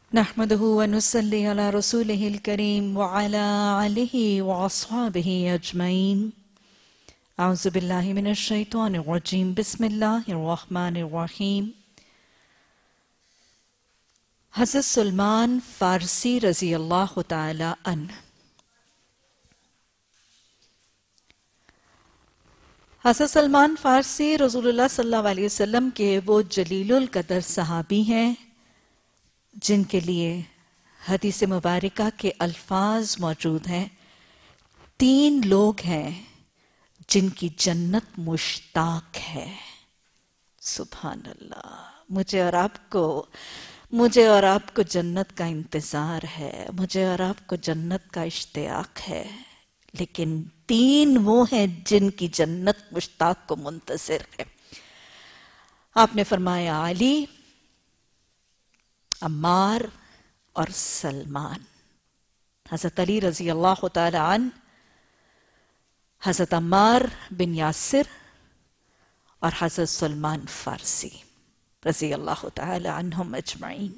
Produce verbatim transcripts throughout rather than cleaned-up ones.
نحمده ونصلي على رسوله الكريم وعلى آله وأصحابه أجمعين. أعوذ بالله من الشيطان الرجيم. بسم الله الرحمن الرحيم. حضرت سلمان فارسی رضی اللہ تعالی عنہ. حضرت سلمان فارسی رسول اللہ صلی اللہ علیہ وسلم کے وہ جلیل القدر صحابی ہیں جن کے لیے حدیث مبارکہ کے الفاظ موجود ہیں. تین لوگ ہیں جن کی جنت مشتاق ہے. سبحان اللہ. مجھے اور آپ کو مجھے اور آپ کو جنت کا انتظار ہے، مجھے اور آپ کو جنت کا اشتیاق ہے، لیکن تین وہ ہیں جن کی جنت مشتاق کو منتظر ہے. آپ نے فرمایا علی، عمار اور سلمان. حضرت علی رضی اللہ تعالی عنہ، حضرت عمار بن یاسر اور حضرت سلمان فارسی رضی اللہ تعالی عنہم اجمعین.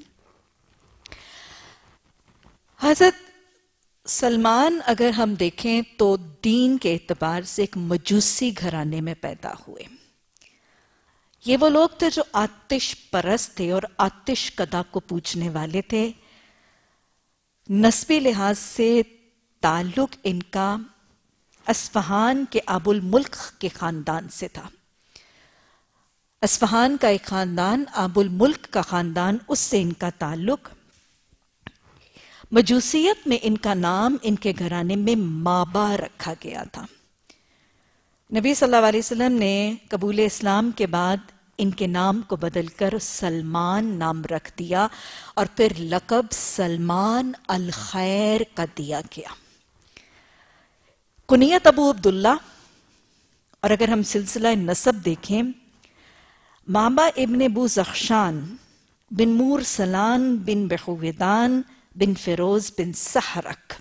حضرت سلمان اگر ہم دیکھیں تو دین کے اعتبار سے ایک مجوسی گھرانے میں پیدا ہوئے. یہ وہ لوگ تھے جو آتش پرست تھے اور آتش کدا کو پوجنے والے تھے. نسبی لحاظ سے تعلق ان کا اصفہان کے ابو الملک کے خاندان سے تھا. اصفہان کا ایک خاندان، ابو الملک کا خاندان، اس سے ان کا تعلق. مجوسیت میں ان کا نام ان کے گھرانے میں مابا رکھا گیا تھا. نبی صلی اللہ علیہ وسلم نے قبول اسلام کے بعد ان کے نام کو بدل کر سلمان نام رکھ دیا اور پھر لقب سلمان الخیر کا دیا گیا. کنیت ابو عبداللہ. اور اگر ہم سلسلہ نسب دیکھیں، مابا ابن ابو زخشان بن مور سلان بن بحویدان بن فیروز بن سحرک.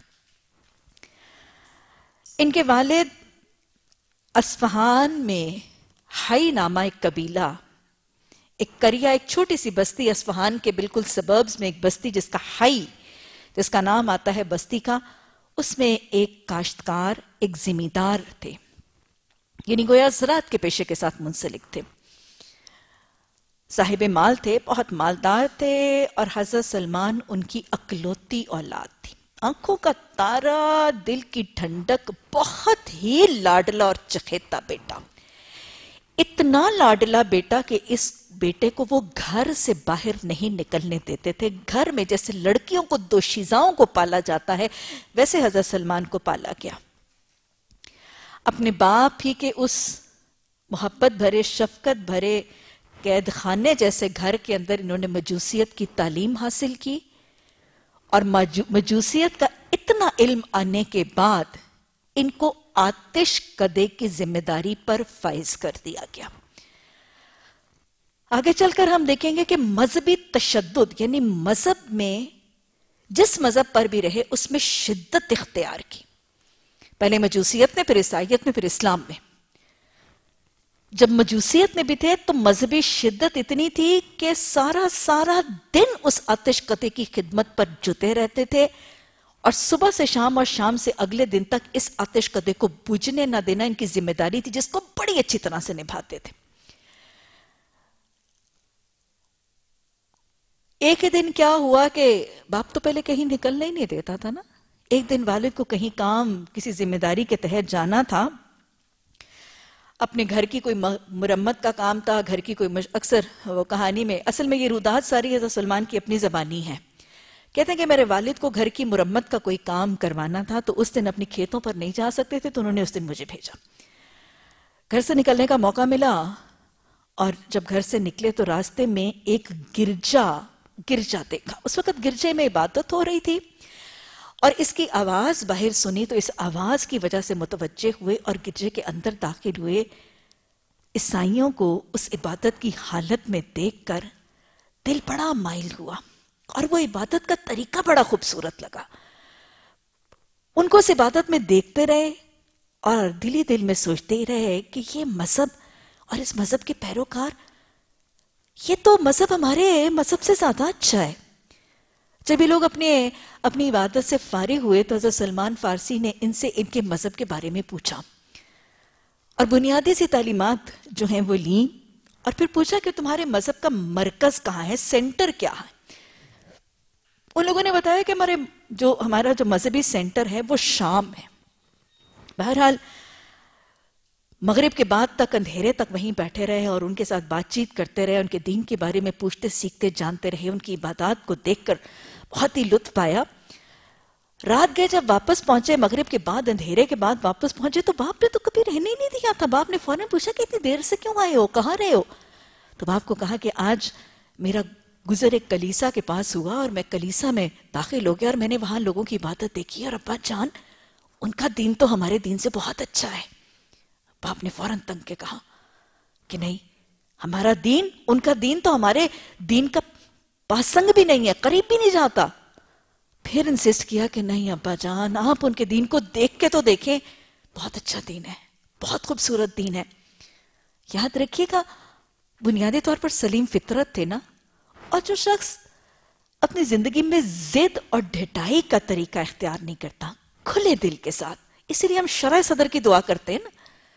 ان کے والد اصفہان میں حی نامہ ایک قبیلہ، ایک قریہ، ایک چھوٹی سی بستی اصفہان کے بالکل سبربز میں ایک بستی جس کا حی، جس کا نام آتا ہے بستی کا، اس میں ایک کاشتکار، ایک زمیندار تھے. یعنی گویا زراعت کے پیشے کے ساتھ منسلک تھے. صاحب مال تھے، بہت مالدار تھے، اور حضرت سلمان ان کی اکلوتی اولاد تھی. آنکھوں کا تارا، دل کی ٹھنڈک، بہت ہی لاڈلا اور چخیتا بیٹا. اتنا لاڈلا بیٹا کہ اس بیٹے کو وہ گھر سے باہر نہیں نکلنے دیتے تھے. گھر میں جیسے لڑکیوں کو دوشیزاؤں کو پالا جاتا ہے، ویسے حضرت سلمان کو پالا گیا. اپنے باپ ہی کے اس محبت بھرے، شفقت بھرے قید خانے جیسے گھر کے اندر انہوں نے مجوسیت کی تعلیم حاصل کی، اور مجوسیت کا اتنا علم آنے کے بعد ان کو آتش کدے کی ذمہ داری پر فائز کر دیا گیا. آگے چل کر ہم دیکھیں گے کہ مذہبی تشدد، یعنی مذہب میں جس مذہب پر بھی رہے اس میں شدت اختیار کی. پہلے مجوسیت میں، پھر عیسائیت میں، پھر اسلام میں. جب مجوسیت میں بھی تھے تو مذہبی شدت اتنی تھی کہ سارا سارا دن اس آتش قطع کی خدمت پر جتے رہتے تھے، اور صبح سے شام اور شام سے اگلے دن تک اس آتش قطع کو بجھنے نہ دینا ان کی ذمہ داری تھی، جس کو بڑی اچھی طرح سے نبھاتے تھے. ایک دن کیا ہوا کہ باپ تو پہلے کہیں نکلنے ہی نہیں دیتا تھا نا. ایک دن والد کو کہیں کام، کسی ذمہ داری کے تحت جانا تھا. اپنے گھر کی کوئی مرمت کا کام تھا، گھر کی کوئی مش... اکثر وہ کہانی میں، اصل میں یہ رودات ساری حضرت سلمان کی اپنی زبانی ہے. کہتے ہیں کہ میرے والد کو گھر کی مرمت کا کوئی کام کروانا تھا، تو اس دن اپنی کھیتوں پر نہیں جا سکتے تھے، تو انہوں نے اس دن مجھے بھیجا. گھر سے نکلنے کا موقع ملا، اور جب گھر سے نکلے تو راستے میں ایک گرجا گرجا دیکھا. اس وقت گرجے میں عبادت ہو رہی تھی، اور اس کی آواز باہر سنی تو اس آواز کی وجہ سے متوجہ ہوئے اور گرجے کے اندر داخل ہوئے. عیسائیوں کو اس عبادت کی حالت میں دیکھ کر دل بڑا مائل ہوا، اور وہ عبادت کا طریقہ بڑا خوبصورت لگا. ان کو اس عبادت میں دیکھتے رہے اور دلی دل میں سوچتے ہی رہے کہ یہ مذہب اور اس مذہب کے پیروکار، یہ تو مذہب ہمارے مذہب سے زیادہ اچھا ہے. جب یہ لوگ اپنے اپنی عبادت سے فارغ ہوئے تو حضرت سلمان فارسی نے ان سے ان کے مذہب کے بارے میں پوچھا اور بنیادی سی تعلیمات جو ہیں وہ لیں، اور پھر پوچھا کہ تمہارے مذہب کا مرکز کہاں ہے، سینٹر کیا ہے؟ ان لوگوں نے بتایا کہ ہمارے جو ہمارا جو مذہبی سینٹر ہے وہ شام ہے۔ بہرحال مغرب کے بعد تک اندھیرے تک وہیں بیٹھے رہے اور ان کے ساتھ بات چیت کرتے رہے، ان کے دین کے بارے میں پوچھتے سیکھتے جانتے رہے، ان کی عبادات کو دیکھ کر بہت ہی لطف پایا۔ رات گئے، جب واپس پہنچے مغرب کے بعد، اندھیرے کے بعد واپس پہنچے تو باپ نے تو کبھی رہنے ہی نہیں دیا تھا۔ باپ نے فوراً پوچھا کہ اتنی دیر سے کیوں آئے ہو، کہاں رہے ہو؟ تو باپ کو کہا کہ آج میرا گزر ایک کلیسا کے پاس ہوا اور میں کلیسا میں داخل ہو گیا اور میں نے وہاں لوگوں کی عبادت دیکھی، اور ابا جان ان کا دین تو ہمارے دین سے بہت اچھا ہے۔ باپ نے فوراً تنگ کے کہا کہ نہیں، ہمارا دین، ان کا دین تو ہمارے دین کا پاسنگ بھی نہیں ہے، قریب بھی نہیں جاتا۔ پھر انسسٹ کیا کہ نہیں ابا جان، آپ ان کے دین کو دیکھ کے تو دیکھیں، بہت اچھا دین ہے، بہت خوبصورت دین ہے۔ یاد رکھیے گا بنیادی طور پر سلیم فطرت تھے نا، اور جو شخص اپنی زندگی میں ضد اور ڈھٹائی کا طریقہ اختیار نہیں کرتا، کھلے دل کے ساتھ، اسی لیے ہم شرح صدر کی دعا کرتے ہیں نا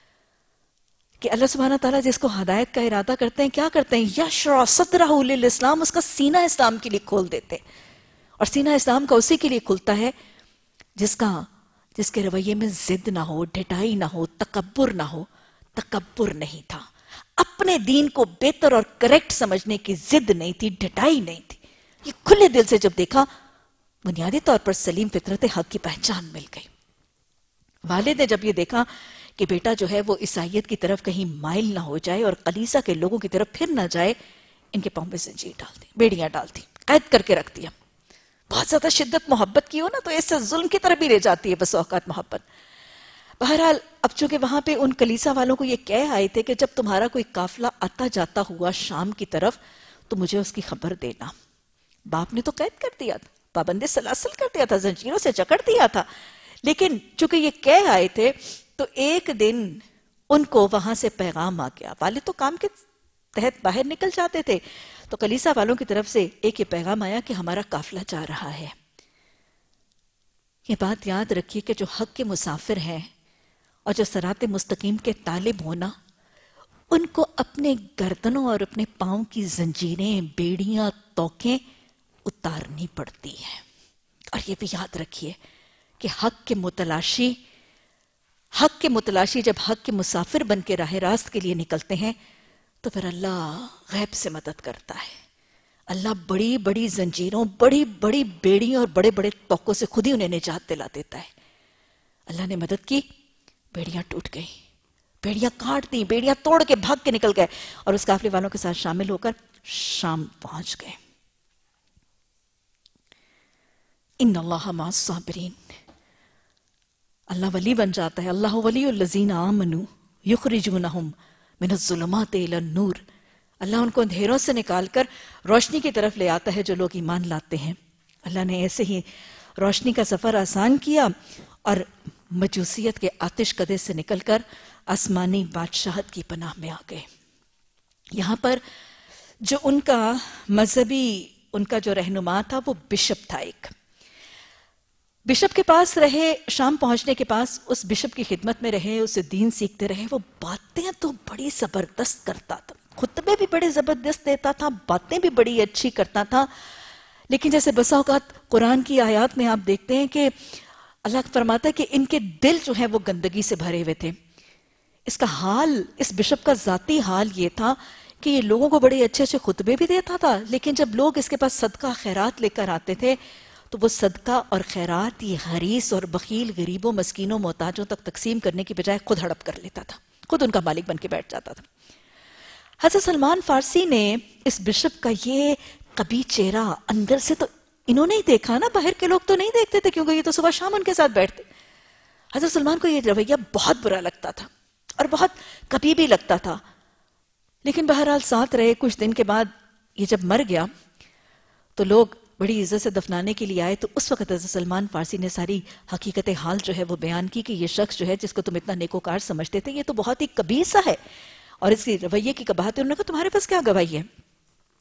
کہ اللہ سبحانہ تعالیٰ جس کو ہدایت کا ارادہ کرتے ہیں کیا کرتے ہیں، یشرح صدرہ للاسلام، اس کا سینہ اسلام کے لیے کھول دیتے، اور سینہ اسلام کا اسی کے لیے کھلتا ہے جس کا جس کے رویے میں ضد نہ ہو، ڈھٹائی نہ ہو، تکبر نہ ہو۔ تکبر نہیں تھا، اپنے دین کو بہتر اور کریکٹ سمجھنے کی ضد نہیں تھی، ڈھٹائی نہیں تھی۔ یہ کھلے دل سے جب دیکھا، بنیادی طور پر سلیم فطرت حق کی پہچان مل گئی۔ والد نے جب یہ دیکھا کہ بیٹا جو ہے وہ عیسائیت کی طرف کہیں مائل نہ ہو جائے اور کلیسا کے لوگوں کی طرف پھر نہ جائے، ان کے پاؤں پہ زنجیر ڈال دی، بیڑیاں ڈال دی، قید کر کے رکھ دیا۔ بہت زیادہ شدت محبت کی ہو نا تو اس سے ظلم کی طرف بھی لے جاتی ہے بس اوقات محبت۔ بہرحال اب چونکہ وہاں پہ ان کلیسا والوں کو یہ کہہ آئے تھے کہ جب تمہارا کوئی قافلہ آتا جاتا ہوا شام کی طرف تو مجھے اس کی خبر دینا۔ باپ نے تو قید کر دیا تھا، پابند سلاسل کر دیا تھا، زنجیروں سے جکڑ دیا تھا، لیکن چونکہ یہ کہہ آئے تھے تو ایک دن ان کو وہاں سے پیغام آ گیا۔ والد تو کام کے تحت باہر نکل جاتے تھے، تو کلیسا والوں کی طرف سے ایک یہ پیغام آیا کہ ہمارا قافلہ جا رہا ہے۔ یہ بات یاد رکھیے کہ جو حق کے مسافر ہیں اور جو صراط مستقیم کے طالب ہونا، ان کو اپنے گردنوں اور اپنے پاؤں کی زنجیریں، بیڑیاں، توقیں اتارنی پڑتی ہیں۔ اور یہ بھی یاد رکھیے کہ حق کے متلاشی حق کے متلاشی جب حق کے مسافر بن کے راہ راست کے لیے نکلتے ہیں تو پھر اللہ غیب سے مدد کرتا ہے۔ اللہ بڑی بڑی زنجیروں، بڑی بڑی بیڑیوں اور بڑے بڑے توقوں سے خود ہی انہیں نجات دلا دیتا ہے۔ اللہ نے مدد کی، بیڑیاں ٹوٹ گئی، بیڑیاں کاٹ دی، بیڑیاں توڑ کے بھاگ کے نکل گئے اور اس قافلے والوں کے ساتھ شامل ہو کر شام پہنچ گئے۔ ان اللہ مع الصابرین، اللہ ولی بن جاتا ہے۔ اللہ ولی الذین آمنوا یخرجونہم من الظلمات الی النور، اللہ ان کو اندھیروں سے نکال کر روشنی کی طرف لے آتا ہے جو لوگ ایمان لاتے ہیں۔ اللہ نے ایسے ہی روشنی کا سفر آسان کیا اور مجوسیت کے آتش کدے سے نکل کر آسمانی بادشاہت کی پناہ میں آ گئے۔ یہاں پر جو ان کا مذہبی ان کا جو رہنما تھا وہ بشپ تھا، ایک بشپ کے پاس رہے، شام پہنچنے کے پاس اس بشپ کی خدمت میں رہے، اسے دین سیکھتے رہے۔ وہ باتیں تو بڑی زبردست کرتا تھا، خطبے بھی بڑے زبردست دیتا تھا، باتیں بھی بڑی اچھی کرتا تھا، لیکن جیسے بسا اوقات قرآن کی آیات میں آپ دیکھتے ہیں کہ اللہ فرماتا ہے کہ ان کے دل جو ہیں وہ گندگی سے بھرے ہوئے تھے۔ اس کا حال، اس بشپ کا ذاتی حال یہ تھا کہ یہ لوگوں کو بڑے اچھے اچھے خطبے بھی دیتا تھا، لیکن جب لوگ اس کے پاس صدقہ خیرات لے کر آتے تھے تو وہ صدقہ اور خیرات یہ حریص اور بخیل غریبوں، مسکینوں، محتاجوں تک تقسیم کرنے کی بجائے خود ہڑپ کر لیتا تھا، خود ان کا مالک بن کے بیٹھ جاتا تھا۔ حضرت سلمان فارسی نے اس بشپ کا یہ قبیح چہرہ اندر سے تو انہوں نے ہی دیکھا نا، باہر کے لوگ تو نہیں دیکھتے تھے کیونکہ یہ تو صبح شام ان کے ساتھ بیٹھتے۔ حضرت سلمان کو یہ رویہ بہت برا لگتا تھا اور بہت قبیح بھی لگتا تھا، لیکن بہرحال ساتھ رہے۔ کچھ دن کے بعد یہ جب مر گیا تو لوگ بڑی عزت سے دفنانے کے لیے آئے، تو اس وقت حضرت سلمان فارسی نے ساری حقیقت حال جو ہے وہ بیان کی کہ یہ شخص جو ہے جس کو تم اتنا نیکوکار سمجھتے تھے یہ تو بہت ہی قبیح سا ہے، اور اس کی رویے کی قباحت۔ انہوں نے کہا تمہارے پاس کیا گواہی ہے؟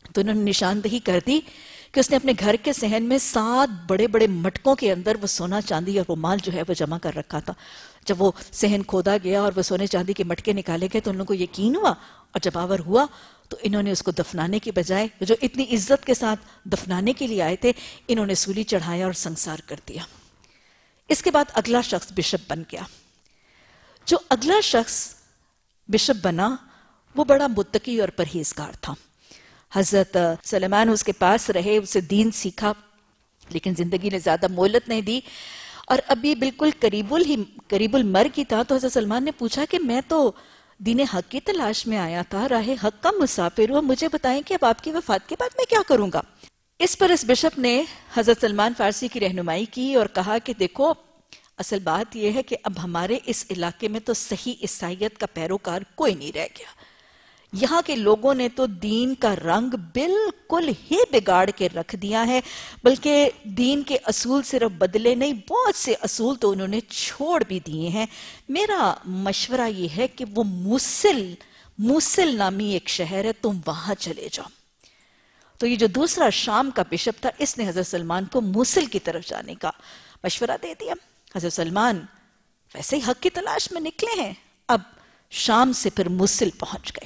تو انہوں نے نشاندہی کر دی کہ اس نے اپنے گھر کے صحن میں سات بڑے بڑے مٹکوں کے اندر وہ سونا چاندی اور وہ مال جو ہے وہ جمع کر رکھا تھا. جب وہ صحن کھودا گیا اور وہ سونے چاندی کے مٹکے نکالے گئے تو ان لوگوں کو یقین ہوا، اور جب آور ہوا تو انہوں نے اس کو دفنانے کی بجائے، جو اتنی عزت کے ساتھ دفنانے کے لیے آئے تھے، انہوں نے سولی چڑھایا اور سنسار کر دیا. اس کے بعد اگلا شخص بشپ بن گیا. جو اگلا شخص بشپ بنا وہ بڑا متقی اور پرہیزگار تھا. حضرت سلیمان اس کے پاس رہے، اسے دین سیکھا، لیکن زندگی نے زیادہ مہلت نہیں دی، اور ابھی بالکل قریب ہی قریب المرگ ہی تھا. تو حضرت سلمان نے پوچھا کہ میں تو دین حق کی تلاش میں آیا تھا، راہ حق کا مسافر ہوں، مجھے بتائیں کہ اب آپ کی وفات کے بعد میں کیا کروں گا. اس پر اس بشپ نے حضرت سلمان فارسی کی رہنمائی کی اور کہا کہ دیکھو، اصل بات یہ ہے کہ اب ہمارے اس علاقے میں تو صحیح عیسائیت کا پیروکار کوئی نہیں رہ گیا. یہاں کے لوگوں نے تو دین کا رنگ بالکل ہی بگاڑ کے رکھ دیا ہے، بلکہ دین کے اصول صرف بدلے نہیں، بہت سے اصول تو انہوں نے چھوڑ بھی دیے ہیں. میرا مشورہ یہ ہے کہ وہ موصل موصل نامی ایک شہر ہے، تم وہاں چلے جاؤ. تو یہ جو دوسرا شام کا بشپ تھا، اس نے حضرت سلمان کو موصل کی طرف جانے کا مشورہ دے دیا. حضرت سلمان ویسے ہی حق کی تلاش میں نکلے ہیں، اب شام سے پھر موصل پہنچ گئے.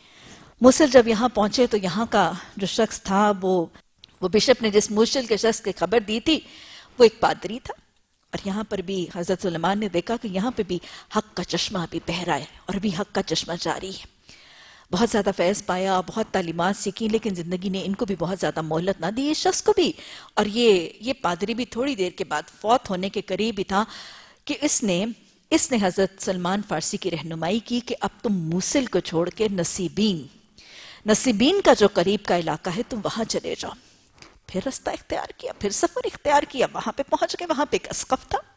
موصل جب یہاں پہنچے تو یہاں کا جو شخص تھا، وہ وہ بشپ نے جس موصل کے شخص کی خبر دی تھی وہ ایک پادری تھا. اور یہاں پر بھی حضرت سلیمان نے دیکھا کہ یہاں پہ بھی حق کا چشمہ ابھی بہہ رہا ہے اور ابھی حق کا چشمہ جاری ہے. بہت زیادہ فیض پایا، بہت تعلیمات سیکھی، لیکن زندگی نے ان کو بھی بہت زیادہ مہلت نہ دی، اس شخص کو بھی. اور یہ یہ پادری بھی تھوڑی دیر کے بعد فوت ہونے کے قریب ہی تھا کہ اس نے اس نے حضرت سلمان فارسی کی رہنمائی کی کہ اب تم موصل کو چھوڑ کے نصیبین نصیبین کا جو قریب کا علاقہ ہے تم وہاں چلے جاؤ. پھر رستہ اختیار کیا، پھر سفر اختیار کیا، وہاں پہ پہنچ گئے. وہاں پہ ایک اسقف تھا.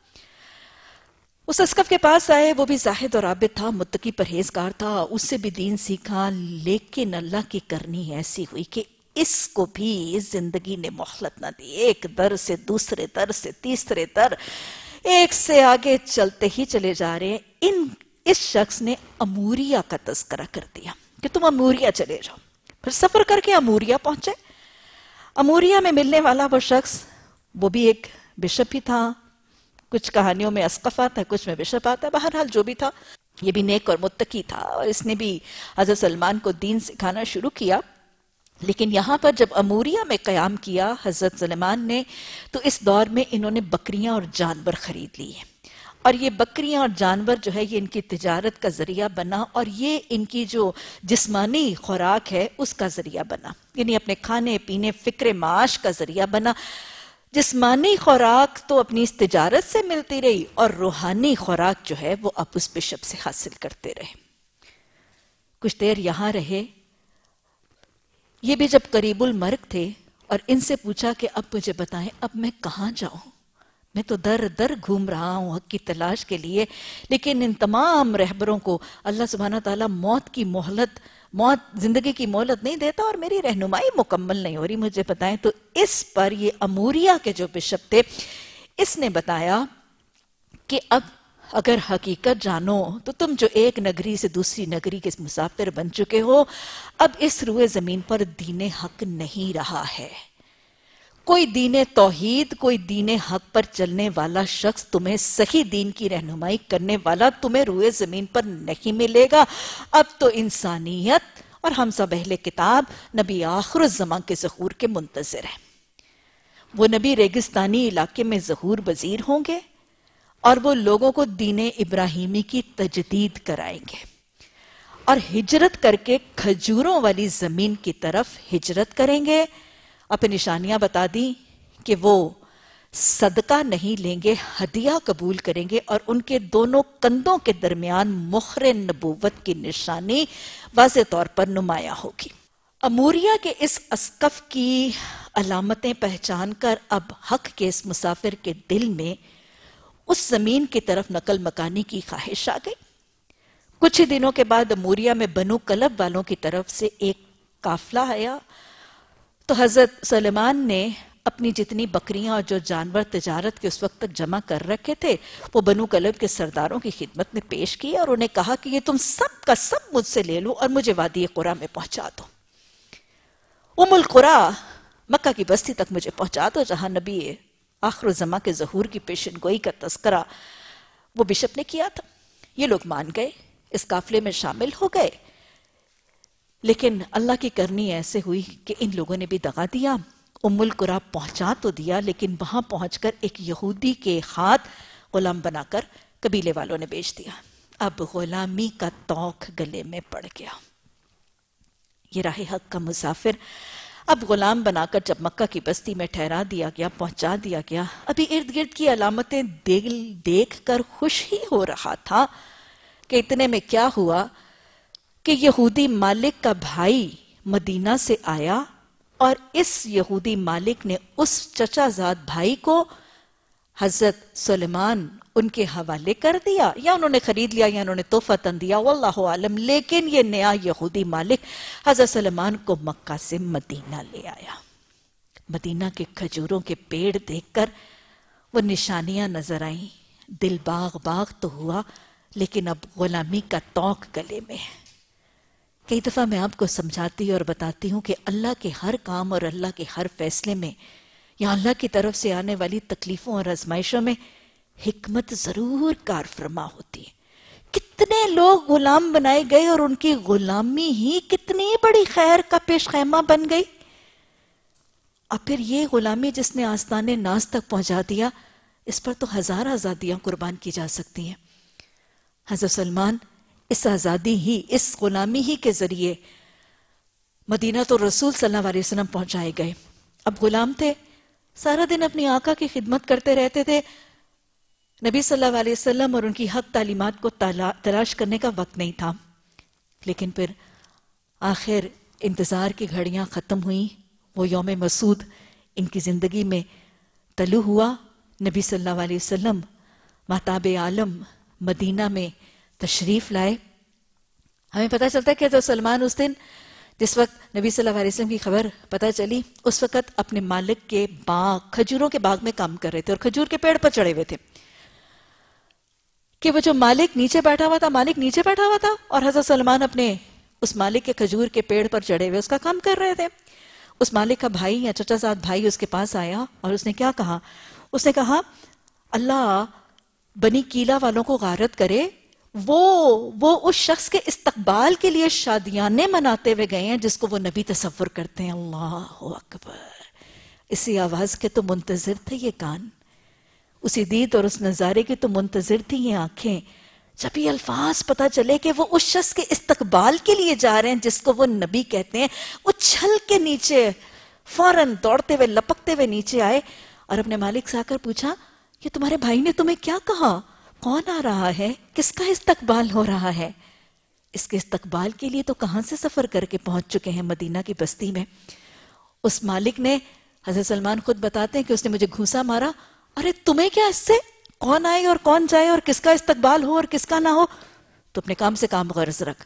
اس اسقف کے پاس آئے، وہ بھی زاہد اور عابد تھا، متقی پرہیزگار تھا، اس سے بھی دین سیکھا. لیکن اللہ کی کرنی ایسی ہوئی کہ اس کو بھی زندگی نے مہلت نہ دی. ایک در سے دوسرے در سے تیسرے در، ایک سے آگے چلتے ہی چلے جا رہے ہیں. ان اس شخص نے اموریہ کا تذکرہ کر دیا کہ تم اموریہ چلے جاؤ. پھر سفر کر کے اموریہ پہنچے. اموریہ میں ملنے والا وہ شخص، وہ بھی ایک بشپ ہی تھا. کچھ کہانیوں میں اسقف آتا ہے، کچھ میں بشپ آتا ہے. بہرحال جو بھی تھا، یہ بھی نیک اور متقی تھا، اور اس نے بھی حضرت سلمان کو دین سکھانا شروع کیا. لیکن یہاں پر جب اموریہ میں قیام کیا حضرت سلیمان نے، تو اس دور میں انہوں نے بکریاں اور جانور خرید لیے. اور یہ بکریاں اور جانور جو ہے یہ ان کی تجارت کا ذریعہ بنا، اور یہ ان کی جو جسمانی خوراک ہے اس کا ذریعہ بنا. یعنی اپنے کھانے پینے، فکر معاش کا ذریعہ بنا. جسمانی خوراک تو اپنی اس تجارت سے ملتی رہی، اور روحانی خوراک جو ہے وہ اب اس بشپ سے حاصل کرتے رہے. کچھ دیر یہاں رہے. یہ بھی جب قریب المرگ تھے، اور ان سے پوچھا کہ اب مجھے بتائیں اب میں کہاں جاؤں. میں تو در در گھوم رہا ہوں حق کی تلاش کے لیے، لیکن ان تمام رہبروں کو اللہ سبحانہ تعالیٰ موت کی مہلت موت زندگی کی مہلت نہیں دیتا، اور میری رہنمائی مکمل نہیں ہو رہی. مجھے بتائیں. تو اس پر یہ اموریہ کے جو بشپ تھے، اس نے بتایا کہ اب اگر حقیقت جانو تو تم جو ایک نگری سے دوسری نگری کے مسافر بن چکے ہو، اب اس روئے زمین پر دین حق نہیں رہا ہے. کوئی دین توحید، کوئی دین حق پر چلنے والا شخص، تمہیں صحیح دین کی رہنمائی کرنے والا تمہیں روئے زمین پر نہیں ملے گا. اب تو انسانیت اور ہم سب اہل کتاب نبی آخر الزمان کے ظہور کے منتظر ہیں. وہ نبی ریگستانی علاقے میں ظہور پذیر ہوں گے، اور وہ لوگوں کو دین ابراہیمی کی تجدید کرائیں گے، اور ہجرت کر کے کھجوروں والی زمین کی طرف ہجرت کریں گے. اپنی نشانیاں بتا دی کہ وہ صدقہ نہیں لیں گے، ہدیہ قبول کریں گے، اور ان کے دونوں کندھوں کے درمیان مہر نبوت کی نشانی واضح طور پر نمایاں ہوگی. اموریہ کے اس اسقف کی علامتیں پہچان کر اب حق کے اس مسافر کے دل میں اس زمین کی طرف نقل مکانی کی خواہش آ گئی. کچھ ہی دنوں کے بعد اموریہ میں بنو کلب والوں کی طرف سے ایک قافلہ آیا. تو حضرت سلیمان نے اپنی جتنی بکریاں اور جو جانور تجارت کے اس وقت تک جمع کر رکھے تھے وہ بنو کلب کے سرداروں کی خدمت میں پیش کیے، اور انہیں کہا کہ یہ تم سب کا سب مجھ سے لے لو اور مجھے وادی قرا میں پہنچا دو. ام القرا مکہ کی بستی تک مجھے پہنچا دو جہاں نبی آخر الزماں کے ظہور کی پیشن گوئی کا تذکرہ وہ بشپ نے کیا تھا۔ یہ لوگ مان گئے، اس قافلے میں شامل ہو گئے، لیکن اللہ کی کرنی ایسے ہوئی کہ ان لوگوں نے بھی دغا دیا۔ ام القرا پہنچا تو دیا، لیکن وہاں پہنچ کر ایک یہودی کے ہاتھ غلام بنا کر قبیلے والوں نے بیچ دیا۔ اب غلامی کا توق گلے میں پڑ گیا۔ یہ راہ حق کا مسافر اب غلام بنا کر جب مکہ کی بستی میں ٹھہرا دیا گیا، پہنچا دیا گیا، ابھی ارد گرد کی علامتیں دیکھ کر خوش ہی ہو رہا تھا کہ اتنے میں کیا ہوا کہ یہودی مالک کا بھائی مدینہ سے آیا اور اس یہودی مالک نے اس چچا زاد بھائی کو حضرت سلیمان ان کے حوالے کر دیا، یا انہوں نے خرید لیا یا انہوں نے تحفہ تن دیا، واللہ عالم، لیکن یہ نیا یہودی مالک حضرت سلیمان کو مکہ سے مدینہ لے آیا۔ مدینہ کے کھجوروں کے پیڑ دیکھ کر وہ نشانیاں نظر آئیں، دل باغ باغ تو ہوا، لیکن اب غلامی کا توق گلے میں ہے۔ کئی دفعہ میں آپ کو سمجھاتی اور بتاتی ہوں کہ اللہ کے ہر کام اور اللہ کے ہر فیصلے میں یا اللہ کی طرف سے آنے والی تکلیفوں اور آزمائشوں میں حکمت ضرور کار فرما ہوتی ہے۔ کتنے لوگ غلام بنائے گئے اور ان کی غلامی ہی کتنی بڑی خیر کا پیش خیمہ بن گئی، اور پھر یہ غلامی جس نے آستانے ناز تک پہنچا دیا، اس پر تو ہزار آزادیاں قربان کی جا سکتی ہیں۔ حضرت سلمان اس آزادی ہی، اس غلامی ہی کے ذریعے مدینہ تو رسول صلی اللہ علیہ وسلم پہنچائے گئے۔ اب غلام تھے، سارا دن اپنی آقا کی خدمت کرتے رہتے تھے، نبی صلی اللہ علیہ وسلم اور ان کی حق تعلیمات کو تلاش کرنے کا وقت نہیں تھا۔ لیکن پھر آخر انتظار کی گھڑیاں ختم ہوئیں، وہ یوم مسعود ان کی زندگی میں طلوع ہوا۔ نبی صلی اللہ علیہ وسلم مہتاب عالم مدینہ میں تشریف لائے۔ ہمیں پتہ چلتا ہے کہ حضرت سلمان اس دن جس وقت نبی صلی اللہ علیہ وسلم کی خبر پتہ چلی، اس وقت اپنے مالک کے باغ، کھجوروں کے باغ میں کام کر رہے تھے اور کھجور کے پیڑ پر چڑھے ہوئے تھے کہ وہ جو مالک نیچے بیٹھا ہوا تھا مالک نیچے بیٹھا ہوا تھا اور حضرت سلمان اپنے اس مالک کے کھجور کے پیڑ پر چڑھے ہوئے اس کا کام کر رہے تھے۔ اس مالک کا بھائی یا چچا زاد بھائی اس کے پاس آیا اور اس نے کیا کہا؟ اس نے کہا اللہ بنی کیلا والوں کو غارت کرے، وہ وہ اس شخص کے استقبال کے لیے شادیانے مناتے ہوئے گئے ہیں جس کو وہ نبی تصور کرتے ہیں۔ اللہ اکبر! اسی آواز کے تو منتظر تھے یہ کان، اسی دید اور اس نظارے کی تو منتظر تھی یہ آنکھیں، جب یہ الفاظ پتہ چلے کہ وہ اس شخص کے استقبال کے لیے جا رہے ہیں جس کو وہ نبی کہتے ہیں، اچھل کے نیچے فوراً دوڑتے ہوئے لپکتے ہوئے نیچے آئے اور اپنے مالک سے آ کر پوچھا کہ تمہارے بھائی نے تمہیں کیا کہا؟ کون آ رہا ہے؟ کس کا استقبال ہو رہا ہے؟ اس کے استقبال کے لیے تو کہاں سے سفر کر کے پہنچ چکے ہیں؟ مدینہ کی بستی میں۔ اس مالک نے، حضرت سلمان خود بتاتے ہیں کہ اس نے مجھے گھوسا مارا، ارے تمہیں کیا اس سے؟ کون آئے اور کون جائے اور کس کا استقبال ہو اور کس کا نہ ہو، تو اپنے کام سے کام غرض رکھ،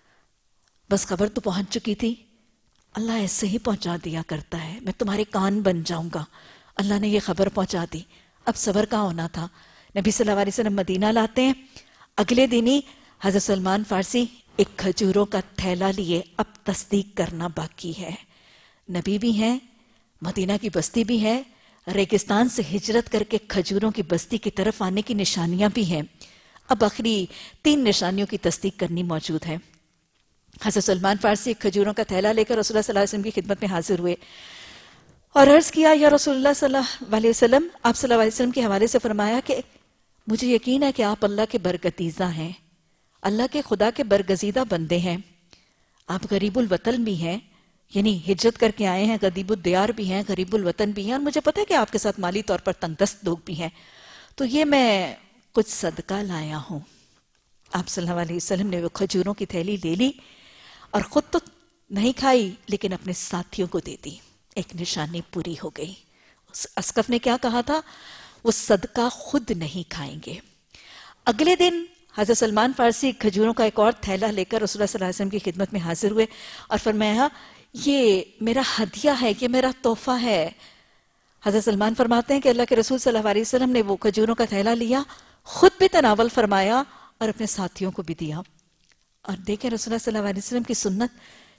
بس خبر تو پہنچ چکی تھی، اللہ ایسے ہی پہنچا دیا کرتا ہے، میں تمہارے کان بن جاؤں گا۔ اللہ نے یہ خبر پہنچا دی، اب صبر کا ہونا تھا۔ نبی صلی اللہ علیہ وسلم مدینہ لاتے ہیں، اگلے دن ہی حضرت سلمان فارسی ایک کھجوروں کا تھیلا لیے، اب تصدیق کرنا باقی ہے، نبی بھی ہیں، مدینہ کی بستی بھی ہے، ریگستان سے ہجرت کر کے کھجوروں کی بستی کی طرف آنے کی نشانیاں بھی ہیں، اب آخری تین نشانیوں کی تصدیق کرنی موجود ہے۔ حضرت سلمان فارسی ایک کھجوروں کا تھیلا لے کر رسول اللہ صلی اللہ علیہ وسلم کی خدمت میں حاضر ہوئے اور عرض کیا، یا رسول اللہ صلی اللہ علیہ وسلم، آپ صلی اللہ علیہ وسلم کے حوالے سے فرمایا کہ مجھے یقین ہے کہ آپ اللہ کے برگزیدہ ہیں، اللہ کے خدا کے برگزیدہ بندے ہیں، آپ غریب الوطن بھی ہیں، یعنی ہجرت کر کے آئے ہیں، غریب الدیار بھی ہیں، غریب الوطن بھی ہیں، اور مجھے پتہ ہے کہ آپ کے ساتھ مالی طور پر تنگ دست لوگ بھی ہیں، تو یہ میں کچھ صدقہ لایا ہوں۔ آپ صلی اللہ علیہ وسلم نے وہ کھجوروں کی تھیلی لے لی اور خود تو نہیں کھائی لیکن اپنے ساتھیوں کو دے دی، ایک نشانی پوری ہو گئی۔ اسقف نے کیا کہا تھا؟ وہ صدقہ خود نہیں کھائیں گے۔ اگلے دن حضرت سلمان فارسی کھجوروں کا ایک اور تھیلا لے کر رسول اللہ صلی اللہ علیہ وسلم کی خدمت میں حاضر ہوئے اور فرمایا، یہ میرا ہدیہ ہے، یہ میرا تحفہ ہے۔ حضرت سلمان فرماتے ہیں کہ اللہ کے رسول صلی اللہ علیہ وسلم نے وہ کھجوروں کا تھیلا لیا، خود بھی تناول فرمایا اور اپنے ساتھیوں کو بھی دیا۔ اور دیکھیں رسول اللہ صلی اللہ علیہ وسلم کی سنت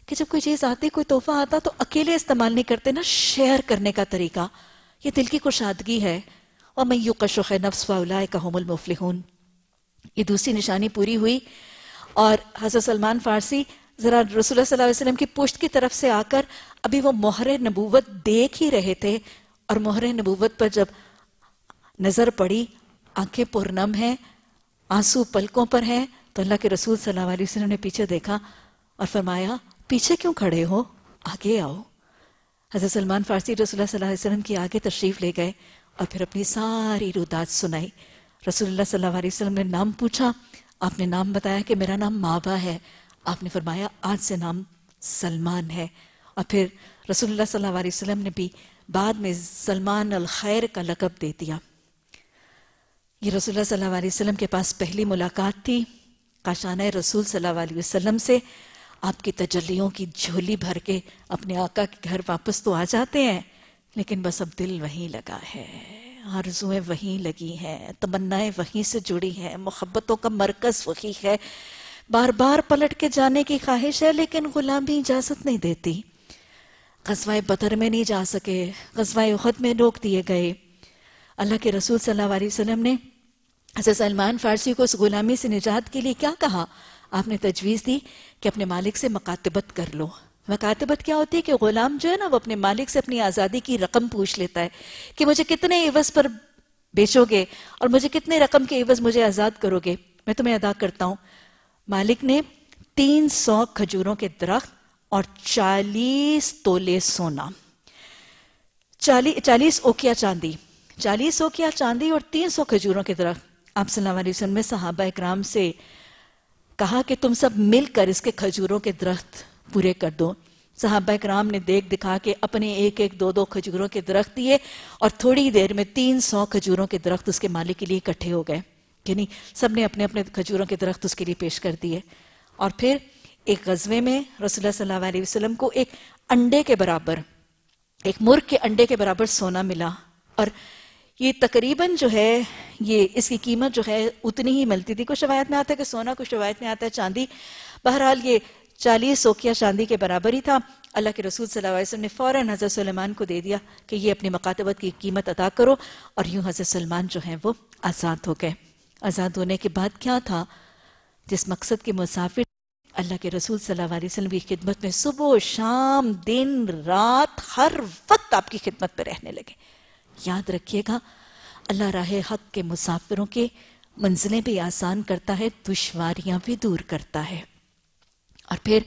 کہ جب کوئی چیز آتی، کوئی تحفہ آتا تو اکیلے استعمال نہیں کرتے نا، شیئر کرنے کا طریقہ، یہ دل کی کشادگی ہے. وَمَن یُوقَ شُحَّ نَفْسِهِ فَأُولَٰئِکَ هُمُ الْمُفْلِحُونَ. یہ دوسری نشانی پوری ہوئی. اور حضرت سلمان فارسی ذرا رسول اللہ صلی اللہ علیہ وسلم کی پشت کی طرف سے آ کر ابھی وہ مہر نبوت دیکھ ہی رہے تھے، اور مہر نبوت پر جب نظر پڑی، آنکھیں پرنم ہیں، آنسو پلکوں پر ہیں، تو اللہ کے رسول صلی اللہ علیہ وسلم نے پیچھے دیکھا اور فرمایا پیچھے کیوں کھڑے ہو، آگے آؤ. حضرت سلمان فارسی رسول اللہ صلی اللہ علیہ وسلم کی آگے تشریف لے گئے اور پھر اپنی ساری رودات سنائی. رسول اللہ صلی اللہ علیہ وسلم نے نام پوچھا، آپ نے نام بتایا کہ میرا نام مابا ہے. آپ نے فرمایا آج سے نام سلمان ہے. اور پھر رسول اللہ صلی اللہ علیہ وسلم نے بھی بعد میں سلمان الخیر کا لقب دے دیا. یہ رسول اللہ صلی اللہ علیہ وسلم کے پاس پہلی ملاقات تھی کاشانہ رسول صلی اللہ علیہ وسلم سے. آپ کی تجلیوں کی جھولی بھر کے اپنے آقا کے گھر واپس تو آ جاتے ہیں، لیکن بس اب دل وہیں لگا ہے، آرزویں وہیں لگی ہیں، تمنائیں وہیں سے جڑی ہیں، محبتوں کا مرکز وہی ہے. بار بار پلٹ کے جانے کی خواہش ہے، لیکن غلامی اجازت نہیں دیتی. غزوہ بدر میں نہیں جا سکے، غزوہ احد میں روک دیے گئے. اللہ کے رسول صلی اللہ علیہ وسلم نے حضرت سلمان فارسی کو اس غلامی سے نجات کے لیے کیا کہا؟ آپ نے تجویز دی کہ اپنے مالک سے مکاتبت کر لو. مکاتبت کیا ہوتی ہے کہ غلام جو ہے نا وہ اپنے مالک سے اپنی آزادی کی رقم پوچھ لیتا ہے کہ مجھے کتنے عوض پر بیچو گے اور مجھے کتنے رقم کے عوض مجھے آزاد کرو گے، میں تمہیں ادا کرتا ہوں. مالک نے تین سو کھجوروں کے درخت اور چالیس تولے سونا، چالیس اوکیا چاندی چالیس اوکیا چاندی اور تین سو کھجوروں کے درخت. آپ صلی اللہ علیہ وسلم نے صحابہ اکرام سے کہا کہ تم سب مل کر اس کے کھجوروں کے درخت پورے کر دو. صحابہ اکرام نے دیکھ دکھا کے اپنے ایک ایک دو دو کھجوروں کے درخت دیے، اور تھوڑی دیر میں تین سو کھجوروں کے درخت اس کے مالک کے لیے اکٹھے ہو گئے. یعنی سب نے اپنے اپنے کھجوروں کے درخت اس کے لیے پیش کر دیے. اور پھر ایک غزوے میں رسول اللہ صلی اللہ علیہ وسلم کو ایک انڈے کے برابر، ایک مرغ کے انڈے کے برابر سونا ملا. اور یہ تقریباً جو ہے یہ اس کی قیمت جو ہے اتنی ہی ملتی تھی. کچھ روایت میں آتا ہے کہ سونا، کچھ روایت میں آتا ہے چاندی. بہرحال یہ چالیس اوکیا چاندی کے برابر ہی تھا. اللہ کے رسول صلی اللہ علیہ وسلم نے فوراً حضرت سلیمان کو دے دیا کہ یہ اپنی مکاتبت کی قیمت ادا کرو، اور یوں حضرت سلمان جو ہیں وہ آزاد ہو گئے. آزاد ہونے کے بعد کیا تھا؟ جس مقصد کے مسافر اللہ کے رسول صلی اللہ علیہ وسلم کی خدمت میں صبح و شام دن رات ہر وقت آپ کی خدمت پہ رہنے لگے. یاد رکھیے گا، اللہ راہ حق کے مسافروں کے منزلیں بھی آسان کرتا ہے، دشواریاں بھی دور کرتا ہے. اور پھر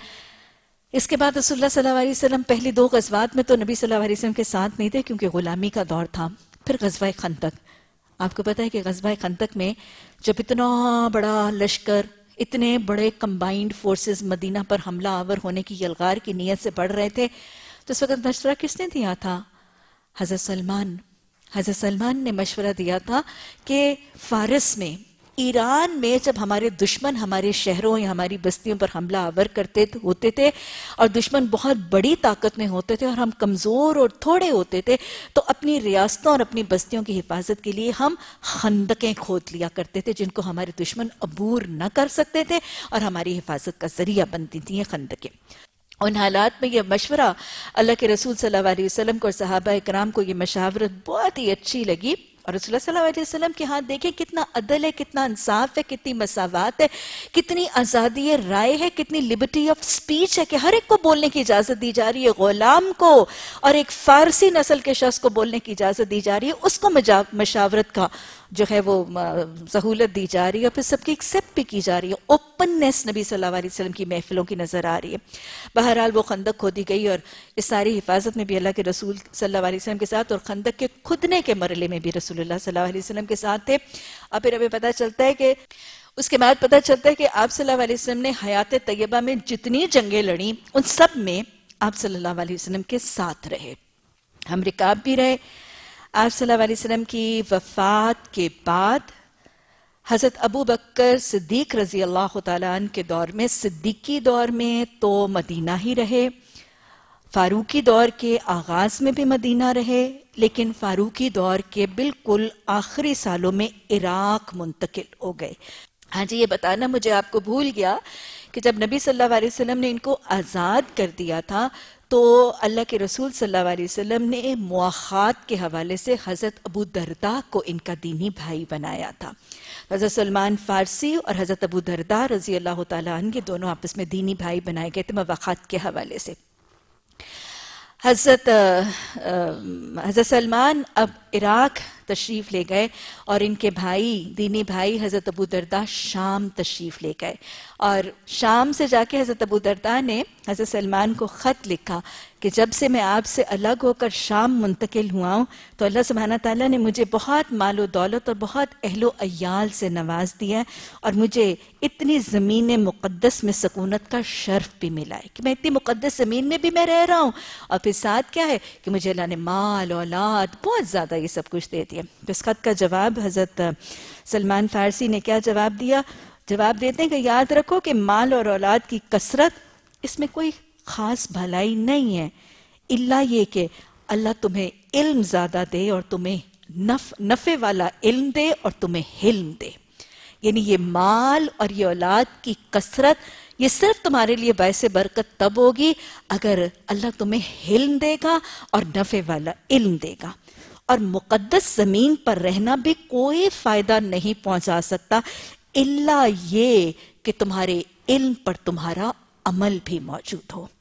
اس کے بعد رسول اللہ صلی اللہ علیہ وسلم پہلی دو غزوات میں تو نبی صلی اللہ علیہ وسلم کے ساتھ نہیں تھے کیونکہ غلامی کا دور تھا. پھر غزوہ خندق، آپ کو پتہ ہے کہ غزوہ خندق میں جب اتنا بڑا لشکر، اتنے بڑے کمبائنڈ فورسز مدینہ پر حملہ آور ہونے کی یلغار کی نیت سے بڑھ رہے تھے، تو اس وقت مشورہ کس نے دیا تھا؟ حضرت سلمان. حضرت سلمان نے مشورہ دیا تھا کہ فارس میں، ایران میں جب ہمارے دشمن ہمارے شہروں یا ہماری بستیوں پر حملہ آور کرتے ہوتے تھے اور دشمن بہت بڑی طاقت میں ہوتے تھے اور ہم کمزور اور تھوڑے ہوتے تھے، تو اپنی ریاستوں اور اپنی بستیوں کی حفاظت کے لیے ہم خندقیں کھود لیا کرتے تھے جن کو ہمارے دشمن عبور نہ کر سکتے تھے اور ہماری حفاظت کا ذریعہ بنتی تھیں یہ خندقیں. ان حالات میں یہ مشورہ اللہ کے رسول صلی اللہ علیہ وسلم کو اور صحابہ اکرام کو یہ مشاورت بہت ہی اچھی لگی. اور رسول اللہ صلی اللہ علیہ وسلم کے ہاتھ دیکھیں کتنا عدل ہے، کتنا انصاف ہے، کتنی مساوات ہے، کتنی آزادی رائے ہے، کتنی لبرٹی آف سپیچ ہے کہ ہر ایک کو بولنے کی اجازت دی جا رہی ہے، غلام کو اور ایک فارسی نسل کے شخص کو بولنے کی اجازت دی جا رہی ہے، اس کو مشاورت کا جو ہے وہ سہولت دی جا رہی ہے، پھر سب کی ایکسیپٹ بھی کی جا رہی ہے. اوپننس نبی صلی اللہ علیہ وسلم کی محفلوں کی نظر آ رہی ہے. بہرحال وہ خندق کھودی گئی اور اس ساری حفاظت میں بھی اللہ کے رسول صلی اللہ علیہ وسلم کے ساتھ، اور خندق کے کھدنے کے مرحلے میں بھی رسول اللہ صلی اللہ علیہ وسلم کے ساتھ تھے. اور پھر ہمیں پتہ چلتا ہے کہ اس کے بعد پتہ چلتا ہے کہ آپ صلی اللہ علیہ وسلم نے حیات طیبہ میں جتنی جنگیں لڑیں ان سب میں آپ صلی اللہ علیہ وسلم کے ساتھ رہے. ہم رکاب بھی رہے. آپ صلی اللہ علیہ وسلم کی وفات کے بعد حضرت ابو بکر صدیق رضی اللہ تعالیٰ عنہ کے دور میں، صدیقی دور میں تو مدینہ ہی رہے، فاروقی دور کے آغاز میں بھی مدینہ رہے، لیکن فاروقی دور کے بالکل آخری سالوں میں عراق منتقل ہو گئے. ہاں جی، یہ بتانا مجھے آپ کو بھول گیا کہ جب نبی صلی اللہ علیہ وسلم نے ان کو آزاد کر دیا تھا تو اللہ کے رسول صلی اللہ علیہ وسلم نے مواخات کے حوالے سے حضرت ابو درداء کو ان کا دینی بھائی بنایا تھا. حضرت سلمان فارسی اور حضرت ابو درداء رضی اللہ تعالیٰ عنہ کے دونوں آپس میں دینی بھائی بنائے گئے تھے مواخات کے حوالے سے. حضرت حضرت سلمان اب عراق تشریف لے گئے اور ان کے بھائی دینی بھائی حضرت ابو درداء شام تشریف لے گئے، اور شام سے جا کے حضرت ابو درداء نے حضرت سلمان کو خط لکھا کہ جب سے میں آپ سے الگ ہو کر شام منتقل ہوا ہوں تو اللہ سبحانہ تعالیٰ نے مجھے بہت مال و دولت اور بہت اہل و عیال سے نواز دیا ہے، اور مجھے اتنی زمین مقدس میں سکونت کا شرف بھی ملا ہے کہ میں اتنی مقدس زمین میں بھی میں رہ رہا ہوں، اور پھر ساتھ کیا ہے کہ مجھے اللہ نے مال اولاد بہت زیادہ یہ سب کچھ دے دیا. تو اس خط کا جواب حضرت سلمان فارسی نے کیا جواب دیا؟ جواب دیتے ہیں کہ یاد رکھو کہ مال اور اولاد کی کثرت اس میں کوئی خاص بھلائی نہیں ہے، الا یہ کہ اللہ تمہیں علم زیادہ دے اور تمہیں نف نفع والا علم دے اور تمہیں حلم دے. یعنی یہ مال اور یہ اولاد کی کثرت یہ صرف تمہارے لیے باعث برکت تب ہوگی اگر اللہ تمہیں حلم دے گا اور نفع والا علم دے گا. اور مقدس زمین پر رہنا بھی کوئی فائدہ نہیں پہنچا سکتا الا یہ کہ تمہارے علم پر تمہارا عمل بھی موجود ہو،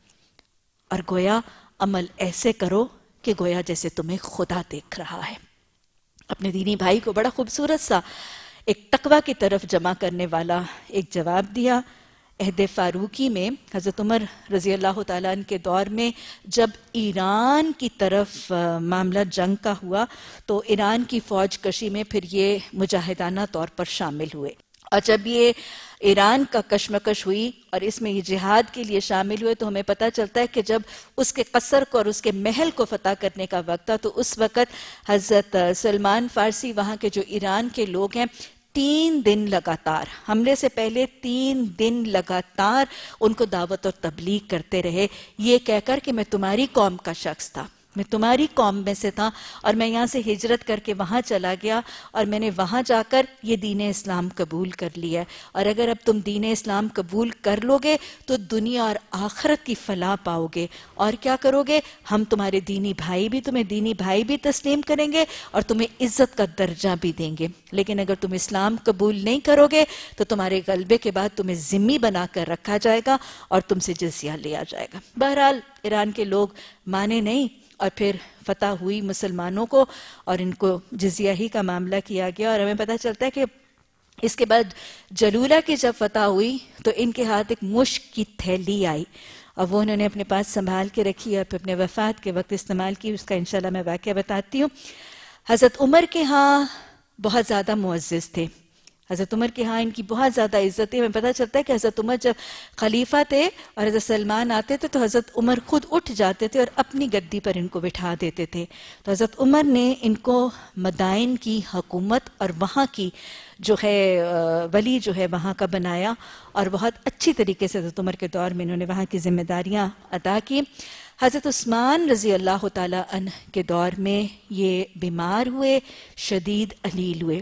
اور گویا عمل ایسے کرو کہ گویا جیسے تمہیں خدا دیکھ رہا ہے. اپنے دینی بھائی کو بڑا خوبصورت سا ایک تقوی کی طرف جمع کرنے والا ایک جواب دیا. عہد فاروقی میں حضرت عمر رضی اللہ تعالیٰ عنہ کے دور میں جب ایران کی طرف معاملہ جنگ کا ہوا تو ایران کی فوج کشی میں پھر یہ مجاہدانہ طور پر شامل ہوئے، اور جب یہ ایران کا کشمکش ہوئی اور اس میں یہ جہاد کے لیے شامل ہوئے تو ہمیں پتہ چلتا ہے کہ جب اس کے قصر کو اور اس کے محل کو فتح کرنے کا وقت تھا تو اس وقت حضرت سلمان فارسی وہاں کے جو ایران کے لوگ ہیں تین دن لگاتار حملے سے پہلے تین دن لگاتار ان کو دعوت اور تبلیغ کرتے رہے، یہ کہہ کر کہ میں تمہاری قوم کا شخص تھا، میں تمہاری قوم میں سے تھا، اور میں یہاں سے ہجرت کر کے وہاں چلا گیا اور میں نے وہاں جا کر یہ دین اسلام قبول کر لیا ہے، اور اگر اب تم دین اسلام قبول کر لو گے تو دنیا اور آخرت کی فلاح پاؤ گے. اور کیا کرو گے؟ ہم تمہارے دینی بھائی بھی تمہیں دینی بھائی بھی تسلیم کریں گے اور تمہیں عزت کا درجہ بھی دیں گے، لیکن اگر تم اسلام قبول نہیں کرو گے تو تمہارے غلبے کے بعد تمہیں ذمہ بنا کر رکھا جائے گا اور تم سے جزیہ لیا جائے گا. بہرحال ایران کے لوگ مانے نہیں، اور پھر فتح ہوئی مسلمانوں کو اور ان کو جزیہ ہی کا معاملہ کیا گیا. اور ہمیں پتہ چلتا ہے کہ اس کے بعد جلولہ کی جب فتح ہوئی تو ان کے ہاتھ ایک مشک کی تھیلی آئی اور وہ انہوں نے اپنے پاس سنبھال کے رکھی اور پھر اپنے وفات کے وقت استعمال کی. اس کا انشاءاللہ میں واقعہ بتاتی ہوں. حضرت عمر کے ہاں بہت زیادہ معزز تھے، حضرت عمر کے ہاں ان کی بہت زیادہ عزت ہے. ہمیں پتہ چلتا ہے کہ حضرت عمر جب خلیفہ تھے اور حضرت سلمان آتے تھے تو حضرت عمر خود اٹھ جاتے تھے اور اپنی گدی پر ان کو بٹھا دیتے تھے. تو حضرت عمر نے ان کو مدائن کی حکومت اور وہاں کی جو ہے ولی جو ہے وہاں کا بنایا، اور بہت اچھی طریقے سے حضرت عمر کے دور میں انہوں نے وہاں کی ذمہ داریاں ادا کی. حضرت عثمان رضی اللہ تعالیٰ عنہ کے دور میں یہ بیمار ہوئے، شدید علیل ہوئے.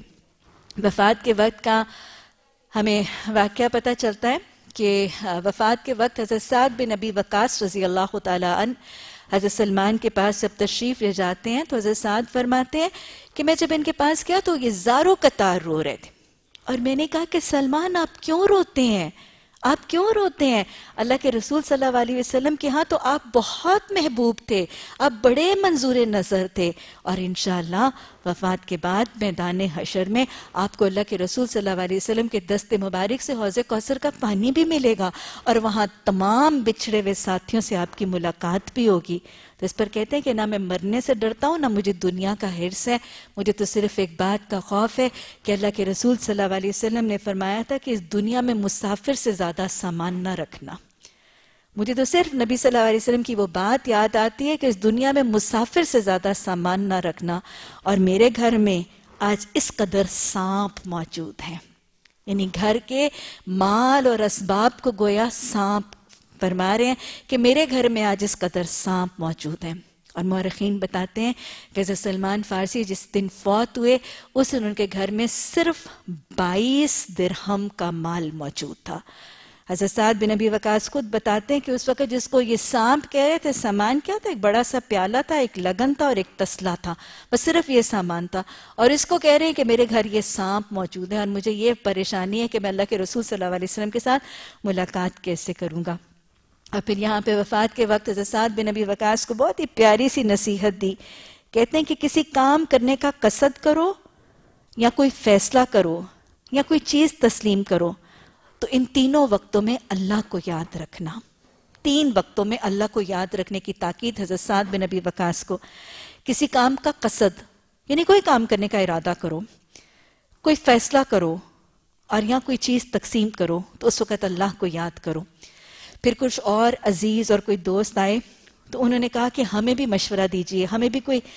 وفات کے وقت کا ہمیں واقعہ پتہ چلتا ہے کہ وفات کے وقت حضرت سعد بن ابی وقاص رضی اللہ تعالیٰ عنہ حضرت سلمان کے پاس جب تشریف لے جاتے ہیں تو حضرت سعد فرماتے ہیں کہ میں جب ان کے پاس گیا تو یہ زارو قطار رو رہے تھے، اور میں نے کہا کہ سلمان آپ کیوں روتے ہیں، آپ کیوں روتے ہیں؟ اللہ کے رسول صلی اللہ علیہ وسلم کے ہاں تو آپ بہت محبوب تھے، آپ بڑے منظور نظر تھے، اور انشاءاللہ وفات کے بعد میدان حشر میں آپ کو اللہ کے رسول صلی اللہ علیہ وسلم کے دست مبارک سے حوض کوثر کا پانی بھی ملے گا، اور وہاں تمام بچھڑے ہوئے ساتھیوں سے آپ کی ملاقات بھی ہوگی. تو اس پر کہتے ہیں کہ نہ میں مرنے سے ڈرتا ہوں نہ مجھے دنیا کا حرص ہے، مجھے تو صرف ایک بات کا خوف ہے کہ اللہ کے رسول صلی اللہ علیہ وسلم نے فرمایا تھا کہ اس دنیا میں مسافر سے زیادہ سامان نہ رکھنا. مجھے تو صرف نبی صلی اللہ علیہ وسلم کی وہ بات یاد آتی ہے کہ اس دنیا میں مسافر سے زیادہ سامان نہ رکھنا، اور میرے گھر میں آج اس قدر سانپ موجود ہیں. یعنی گھر کے مال اور اسباب کو گویا سانپ فرما رہے ہیں کہ میرے گھر میں آج اس قدر سانپ موجود ہیں. اور مورخین بتاتے ہیں کہ حضرت سلمان فارسی جس دن فوت ہوئے اس دن ان کے گھر میں صرف بائیس درہم کا مال موجود تھا. حضرت سعد بن ابی وقاص خود بتاتے ہیں کہ اس وقت جس کو یہ سانپ کہہ رہے تھے، سامان کیا تھا؟ ایک بڑا سا پیالہ تھا، ایک لگن تھا اور ایک تسلا تھا، بس صرف یہ سامان تھا، اور اس کو کہہ رہے ہیں کہ میرے گھر یہ سانپ موجود ہے اور مجھے یہ پریشانی ہے کہ میں اللہ کے رسول صلی اللہ علیہ وسلم کے ساتھ ملاقات کیسے کروں گا۔ اور پھر یہاں پہ وفات کے وقت حضرت سعد بن ابی وقاص کو بہت ہی پیاری سی نصیحت دی، کہتے ہیں کہ کسی کام کرنے کا قصد کرو یا کوئی فیصلہ کرو یا کوئی چیز تسلیم کرو تو ان تینوں وقتوں میں اللہ کو یاد رکھنا۔ تین وقتوں میں اللہ کو یاد رکھنے کی تاکید حضرت سعد بن ابی وقاص کو۔ کسی کام کا قصد یعنی کوئی کام کرنے کا ارادہ کرو، کوئی فیصلہ کرو اور یا کوئی چیز تقسیم کرو تو اس وقت اللہ کو یاد کرو۔ پھر کچھ اور عزیز اور کوئی دوست آئے تو انہوں نے کہا کہ ہمیں بھی مشورہ دیجئے، ہمیں بھی کوئی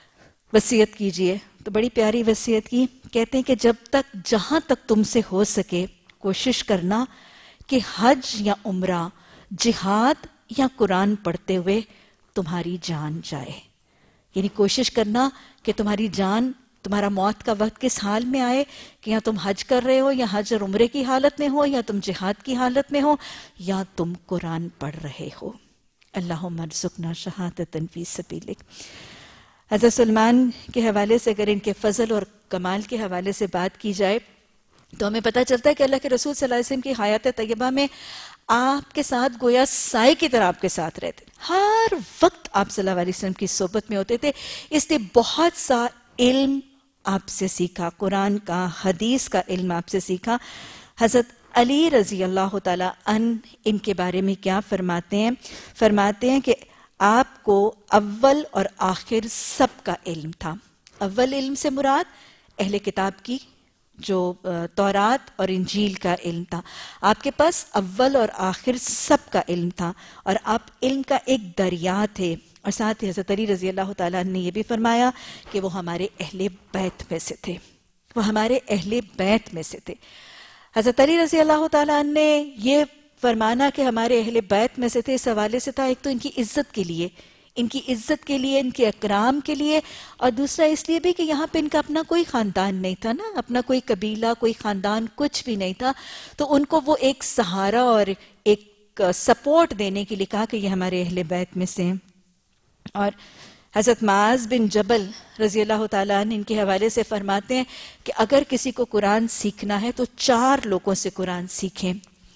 وصیت کیجئے، تو بڑی پیاری وصیت کی۔ کہتے ہیں کہ جب تک جہاں تک تم سے ہو سکے کوشش کرنا کہ حج یا عمرہ، جہاد یا قرآن پڑھتے ہوئے تمہاری جان جائے، یعنی کوشش کرنا کہ تمہاری جان، تمہارا موت کا وقت کس حال میں آئے، کہ یا تم حج کر رہے ہو یا حج اور عمرے کی حالت میں ہو، یا تم جہاد کی حالت میں ہو، یا تم قرآن پڑھ رہے ہو۔ اللہم ارزقنا شہادۃ فی سبیلک۔ حضرت سلمان کے حوالے سے اگر ان کے فضل اور کمال کے حوالے سے بات کی جائے تو ہمیں پتہ چلتا ہے کہ اللہ کے رسول صلی اللہ علیہ وسلم کی حیات طیبہ میں آپ کے ساتھ گویا سائے کی طرح آپ کے ساتھ رہتے، ہر وقت آپ صلی اللہ علیہ وسلم کی صحبت میں ہوتے تھے، اس لیے بہت سا علم آپ سے سیکھا، قرآن کا، حدیث کا علم آپ سے سیکھا۔ حضرت علی رضی اللہ تعالیٰ عنہ ان کے بارے میں کیا فرماتے ہیں؟ فرماتے ہیں کہ آپ کو اول اور آخر سب کا علم تھا۔ اول علم سے مراد اہل کتاب کی جو تورات اور انجیل کا علم تھا، آپ کے پاس اول اور آخر سب کا علم تھا، اور آپ علم کا ایک دریا تھے۔ اور ساتھ ہی حضرت علی رضی اللہ تعالیٰ عنہ نے یہ بھی فرمایا کہ وہ ہمارے اہل بیت میں سے تھے، وہ ہمارے اہل بیت میں سے تھے۔ حضرت علی رضی اللہ تعالیٰ عنہ نے یہ فرمانا کہ ہمارے اہل بیت میں سے تھے، اس حوالے سے تھا ایک تو ان کی عزت کے لیے، ان کی عزت کے لیے، ان کے اکرام کے لیے، اور دوسرا اس لیے بھی کہ یہاں پہ ان کا اپنا کوئی خاندان نہیں تھا نا، اپنا کوئی قبیلہ، کوئی خاندان، کچھ بھی نہیں تھا، تو ان کو وہ ایک سہارا اور ایک سپورٹ دینے کے لیے کہا کہ یہ ہمارے اہل بیت میں سے ہیں۔ اور حضرت معاذ بن جبل رضی اللہ تعالیٰ عنہ ان کے حوالے سے فرماتے ہیں کہ اگر کسی کو قرآن سیکھنا ہے تو چار لوگوں سے قرآن سیکھیں،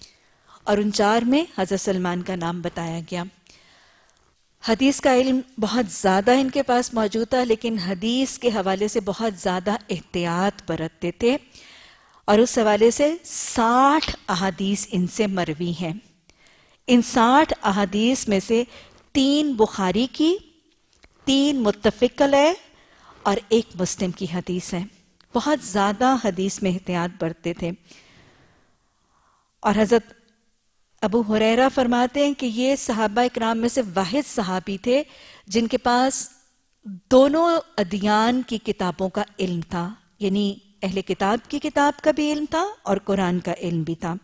اور ان چار میں حضرت سلمان کا نام بتایا گیا۔ حدیث کا علم بہت زیادہ ان کے پاس موجود تھا، لیکن حدیث کے حوالے سے بہت زیادہ احتیاط برتتے تھے، اور اس حوالے سے ساٹھ احادیث ان سے مروی ہیں۔ ان ساٹھ احادیث میں سے تین بخاری کی، تین متفق علیہ اور ایک مسلم کی حدیث ہے۔ بہت زیادہ حدیث میں احتیاط برتتے تھے۔ اور حضرت ابو ہریرہ فرماتے ہیں کہ یہ صحابہ اکرام میں سے واحد صحابی تھے جن کے پاس دونوں ادیان کی کتابوں کا علم تھا، یعنی اہل کتاب کی کتاب کا بھی علم تھا اور قرآن کا علم بھی تھا۔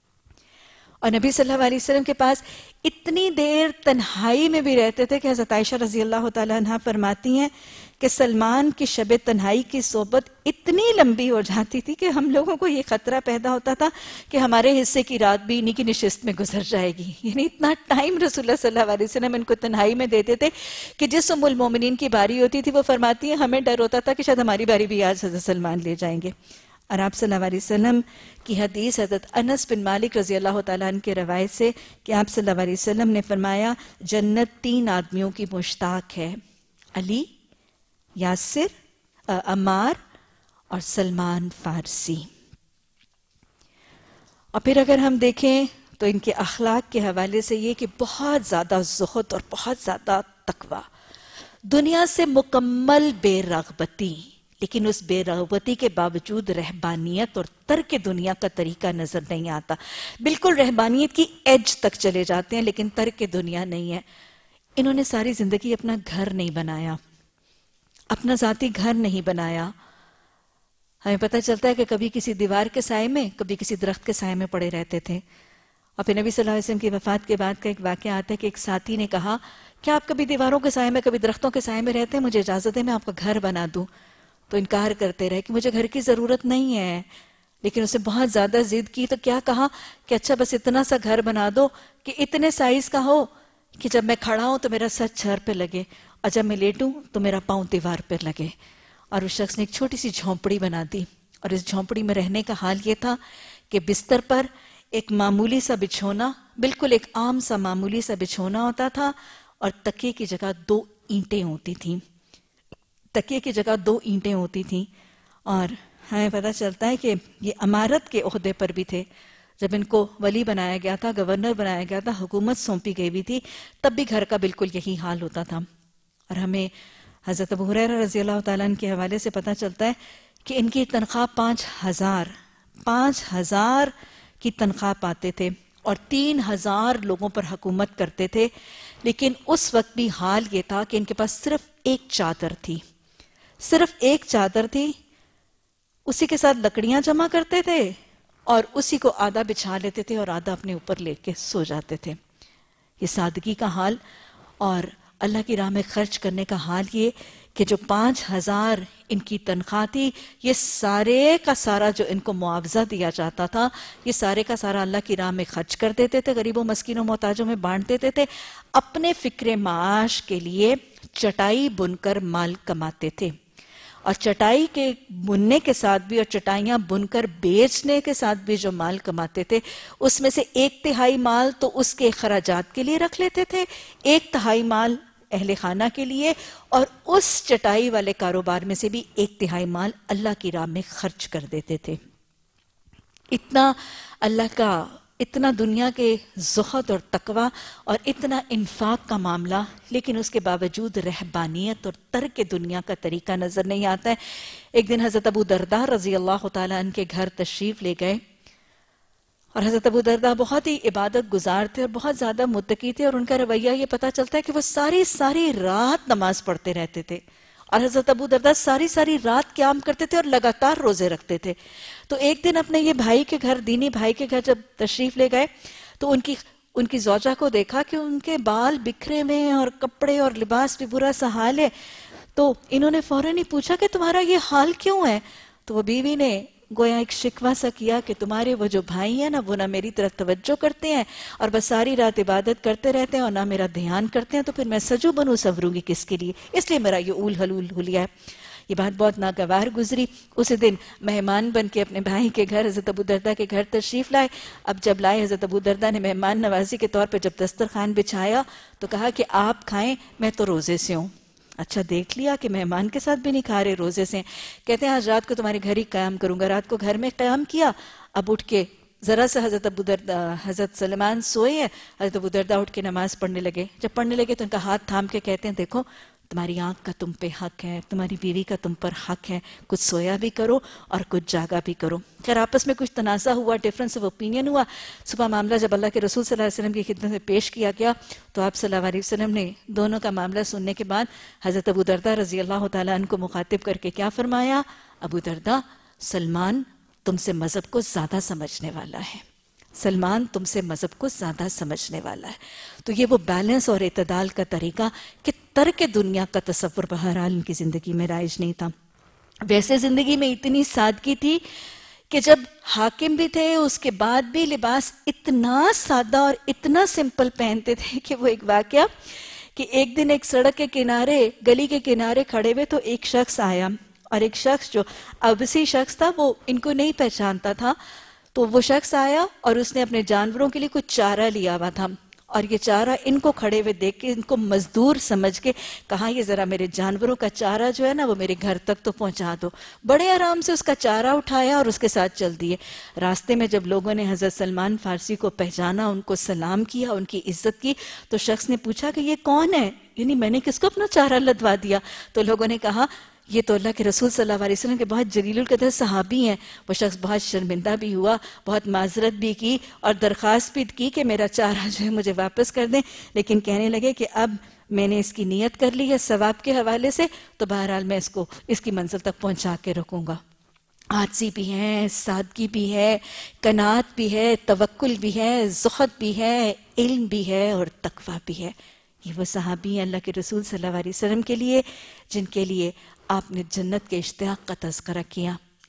اور نبی صلی اللہ علیہ وسلم کے پاس اتنی دیر تنہائی میں بھی رہتے تھے کہ حضرت عائشہ رضی اللہ تعالیٰ عنہ فرماتی ہیں کہ سلمان کی شب تنہائی کی صحبت اتنی لمبی ہو جاتی تھی کہ ہم لوگوں کو یہ خطرہ پیدا ہوتا تھا کہ ہمارے حصے کی رات بھی انہی کی نشست میں گزر جائے گی، یعنی اتنا ٹائم رسول اللہ صلی اللہ علیہ وسلم ان کو تنہائی میں دیتے تھے کہ جس ام المومنین کی باری ہوتی تھی وہ فرماتی ہیں ہمیں ڈر ہوتا تھا کہ شاید ہماری باری بھی آج حضرت سلمان لے جائیں گے۔ اور آپ صلی اللہ علیہ وسلم کی حدیث حضرت انس بن مالک رضی اللہ تعالیٰ عنہ کے روایت سے کہ آپ صلی اللہ علیہ وسلم نے فرمایا جنت تین آدمیوں کی مشتاق ہے، علی، یاسر، عمار اور سلمان فارسی۔ اور پھر اگر ہم دیکھیں تو ان کے اخلاق کے حوالے سے یہ کہ بہت زیادہ زہد اور بہت زیادہ تقوی، دنیا سے مکمل بے رغبتی، لیکن اس بے رغبتی کے باوجود رہبانیت اور ترک دنیا کا طریقہ نظر نہیں آتا، بالکل رہبانیت کی ایج تک چلے جاتے ہیں لیکن ترک دنیا نہیں ہے۔ انہوں نے ساری زندگی اپنا گھر نہیں بنایا، اپنا ذاتی گھر نہیں بنایا۔ ہمیں پتہ چلتا ہے کہ کبھی کسی دیوار کے سائے میں، کبھی کسی درخت کے سائے میں پڑے رہتے تھے۔ اور پھر نبی صلی اللہ علیہ وسلم کی وفات کے بعد کا ایک واقعہ آتا ہے کہ ایک ساتھی نے کہا کیا آپ کبھی دیواروں کے سائے میں، کبھی درختوں کے سائے میں رہتے ہیں؟ مجھے اجازت ہے میں آپ کا گھر بنا دوں۔ تو انکار کرتے رہے کہ مجھے گھر کی ضرورت نہیں ہے، لیکن اسے بہت زیادہ ضد کی تو کیا کہا کہ اچھا بس اتنا سا گھر بنا دو کہ اتنے سائز کا ہو کہ جب میں کھڑا ہوں تو میرا سر چھر پہ لگے اور جب میں لیٹوں تو میرا پاؤں دیوار پہ لگے. اور اس شخص نے ایک چھوٹی سی جھونپڑی بنا دی اور اس جھونپڑی میں رہنے کا حال یہ تھا کہ بستر پر ایک معمولی سا بچھونا، بالکل ایک عام سا معمولی سا بچھونا ہوتا تھا اور تکیے کی جگہ دو اینٹیں ہوتی تھیں. تکیے کی جگہ دو اینٹیں ہوتی تھیں. اور ہمیں پتہ چلتا ہے کہ یہ امارت کے عہدے پر بھی تھے. جب ان کو ولی بنایا گیا تھا، گورنر بنایا گیا تھا، حکومت سونپی گئی بھی تھی، تب بھی گھر کا بالکل یہی حال ہوتا تھا. اور ہمیں حضرت ابو ہریرہ رضی اللہ تعالیٰ عنہ کے حوالے سے پتہ چلتا ہے کہ ان کی تنخواہ پانچ ہزار پانچ ہزار کی تنخواہ پاتے تھے اور تین ہزار لوگوں پر حکومت کرتے تھے. لیکن اس وقت بھی حال یہ تھا کہ ان کے پاس صرف ایک چادر تھی، صرف ایک چادر تھی. اسی کے ساتھ لکڑیاں جمع کرتے تھے اور اسی کو آدھا بچھا لیتے تھے اور آدھا اپنے اوپر لے کے سو جاتے تھے. یہ سادگی کا حال اور اللہ کی راہ میں خرچ کرنے کا حال یہ کہ جو پانچ ہزار ان کی تنخواہ تھی، یہ سارے کا سارا جو ان کو معاوضہ دیا جاتا تھا، یہ سارے کا سارا اللہ کی راہ میں خرچ کر دیتے تھے، غریبوں مسکینوں محتاجوں میں بانٹ دیتے تھے. اپنے فکر معاش کے لیے چٹائی بن کر مال کماتے تھے. اور چٹائی کے بننے کے ساتھ بھی اور چٹائیاں بن کر بیچنے کے ساتھ بھی جو مال کماتے تھے، اس میں سے ایک تہائی مال تو اس کے اخراجات کے لیے رکھ لیتے تھے، ایک تہائی مال اہل خانہ کے لیے، اور اس چٹائی والے کاروبار میں سے بھی ایک تہائی مال اللہ کی راہ میں خرچ کر دیتے تھے. اتنا اللہ کا، اتنا دنیا کے زہد اور تقوی اور اتنا انفاق کا معاملہ، لیکن اس کے باوجود رہبانیت اور ترک دنیا کا طریقہ نظر نہیں آتا ہے. ایک دن حضرت ابو درداء رضی اللہ تعالیٰ عنہ کے گھر تشریف لے گئے اور حضرت ابو درداء بہت ہی عبادت گزار تھے اور بہت زیادہ متقی تھے، اور ان کا رویہ یہ پتہ چلتا ہے کہ وہ ساری ساری رات نماز پڑھتے رہتے تھے. اور حضرت ابو درداء ساری ساری رات قیام کرتے تھے اور لگاتار روزے رکھتے تھے. تو ایک دن اپنے یہ بھائی کے گھر، دینی بھائی کے گھر جب تشریف لے گئے تو ان کی ان کی زوجہ کو دیکھا کہ ان کے بال بکھرے ہوئے ہیں اور کپڑے اور لباس بھی برا سا حال ہے. تو انہوں نے فوراً ہی پوچھا کہ تمہارا یہ حال کیوں ہے؟ تو وہ بیوی نے گویا ایک شکوہ سا کیا کہ تمہارے وہ جو بھائی ہیں نا، وہ نہ میری طرف توجہ کرتے ہیں اور بس ساری رات عبادت کرتے رہتے ہیں اور نہ میرا دھیان کرتے ہیں، تو پھر میں سجو بنوں سنوروں گی کس کے لیے؟ اس لیے میرا یہ اول حلول ہولیا ہے. یہ بات بہت ناگوار گزری. اسی دن مہمان بن کے اپنے بھائی کے گھر حضرت ابو درداء کے گھر تشریف لائے. اب جب لائے، حضرت ابو درداء نے مہمان نوازی کے طور پہ جب دسترخوان بچھایا تو کہا کہ آپ کھائیں، میں تو روزے سے ہوں. اچھا دیکھ لیا کہ مہمان کے ساتھ بھی نہیں کھا رہے، روزے سے. کہتے ہیں آج رات کو تمہارے گھر ہی قیام کروں گا. رات کو گھر میں قیام کیا. اب اٹھ کے ذرا سا حضرت ابو درداء حضرت سلیمان سوئے ہیں، حضرت ابو درداء اٹھ کے نماز پڑھنے لگے. جب پڑھنے لگے تو ان کا ہاتھ تھام کے کہتے ہیں دیکھو تمہاری آنکھ کا تم پہ حق ہے، تمہاری بیوی کا تم پر حق ہے، کچھ سویا بھی کرو اور کچھ جاگا بھی کرو. خیر آپس میں کچھ تنازع ہوا، ڈیفرنس آف اوپینین ہوا. صبح معاملہ جب اللہ کے رسول صلی اللہ علیہ وسلم کی خدمت میں پیش کیا گیا تو آپ صلی اللہ علیہ وسلم نے دونوں کا معاملہ سننے کے بعد حضرت ابو درداء رضی اللہ تعالیٰ عنہ کو مخاطب کر کے کیا فرمایا؟ ابو درداء، سلمان تم سے مذہب کو زیادہ سمجھنے والا ہے، سلمان تم سے مذہب کو زیادہ سمجھنے والا ہے. تو یہ وہ بیلنس اور اعتدال کا طریقہ کہ ترک دنیا کا تصور بہرحال ان کی زندگی میں رائج نہیں تھا. ویسے زندگی میں اتنی سادگی تھی کہ جب حاکم بھی تھے اس کے بعد بھی لباس اتنا سادہ اور اتنا سمپل پہنتے تھے کہ وہ ایک واقعہ کہ ایک دن ایک سڑک کے کنارے، گلی کے کنارے کھڑے ہوئے تو ایک شخص آیا، اور ایک شخص جو ابسی شخص تھا وہ ان کو نہیں پہچانتا تھا. تو وہ شخص آیا اور اس نے اپنے جانوروں کے لیے کچھ چارہ لیا ہوا تھا، اور یہ چارہ ان کو کھڑے ہوئے دیکھ کے ان کو مزدور سمجھ کے کہا یہ ذرا میرے جانوروں کا چارہ جو ہے نا وہ میرے گھر تک تو پہنچا دو. بڑے آرام سے اس کا چارہ اٹھایا اور اس کے ساتھ چل دیے. راستے میں جب لوگوں نے حضرت سلمان فارسی کو پہچانا، ان کو سلام کیا، ان کی عزت کی، تو شخص نے پوچھا کہ یہ کون ہے، یعنی میں نے کس کو اپنا چارہ لدوا دیا؟ تو لوگوں نے کہا یہ تو اللہ کے رسول صلی اللہ علیہ وسلم کے بہت جلیل القدر صحابی ہیں. وہ شخص بہت شرمندہ بھی ہوا، بہت معذرت بھی کی اور درخواست بھی کی کہ میرا چارہ جو ہے مجھے واپس کر دیں، لیکن کہنے لگے کہ اب میں نے اس کی نیت کر لی ہے ثواب کے حوالے سے، تو بہرحال میں اس کو اس کی منزل تک پہنچا کے رکھوں گا. عاجزی بھی ہے، سادگی بھی ہے، قناعت بھی ہے، توکل بھی ہے، زہد بھی ہے، علم بھی ہے اور تقوی بھی ہے. یہ وہ صحابی ہیں اللہ کے رسول صلی اللہ علیہ وسلم کے لیے جن کے لیے آپ نے جنت کے اشتیاق کا تذکرہ کیا.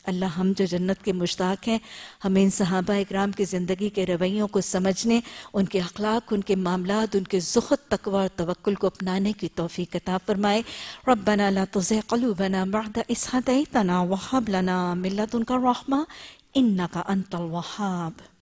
اللہ ہم جو جنت کے مشتاق ہیں ہمیں ان صحابہ اکرام کی زندگی کے رویوں کو سمجھنے، ان کے اخلاق، ان کے معاملات، ان کے زہد، تقوی اور توکل کو اپنانے کی توفیق عطا فرمائے۔ ربنا لا تزغ قلوبنا بعد إذ هديتنا وهب لنا من لدنك رحمة إنك أنت الوهاب۔